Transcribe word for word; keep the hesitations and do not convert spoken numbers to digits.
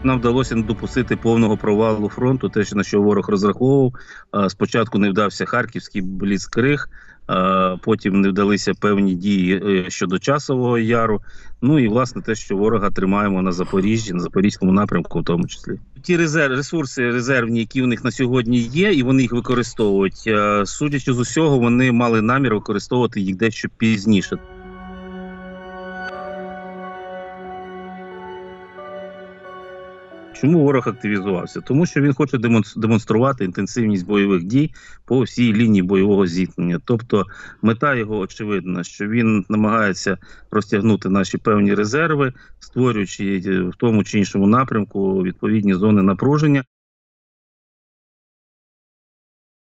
Нам вдалося не допустити повного провалу фронту, те, на що ворог розраховував. Спочатку не вдався Харківський бліцкриг, потім не вдалися певні дії щодо Часового Яру. Ну і, власне, те, що ворога тримаємо на Запоріжжі, на Запорізькому напрямку в тому числі. Ті резерв, ресурси резервні, які у них на сьогодні є, і вони їх використовують, судячи з усього, вони мали намір використовувати їх дещо пізніше. Чому ворог активізувався? Тому що він хоче демонструвати інтенсивність бойових дій по всій лінії бойового зіткнення. Тобто мета його очевидна, що він намагається розтягнути наші певні резерви, створюючи в тому чи іншому напрямку відповідні зони напруження.